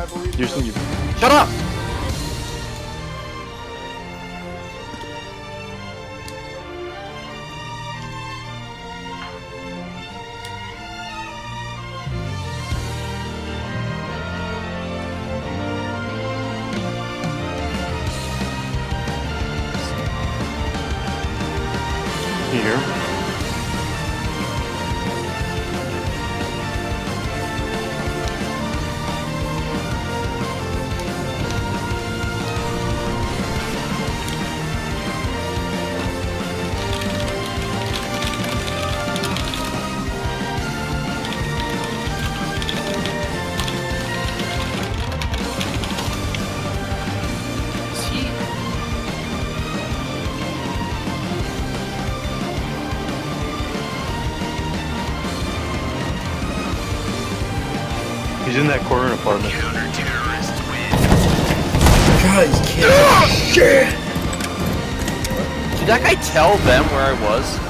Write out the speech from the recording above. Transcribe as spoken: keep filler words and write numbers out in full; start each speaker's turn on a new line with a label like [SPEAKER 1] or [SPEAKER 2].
[SPEAKER 1] You're you. Shut up! Here. He's in that corner apartment.
[SPEAKER 2] God, he's kidding. Shit!
[SPEAKER 1] Did that guy tell them where I was?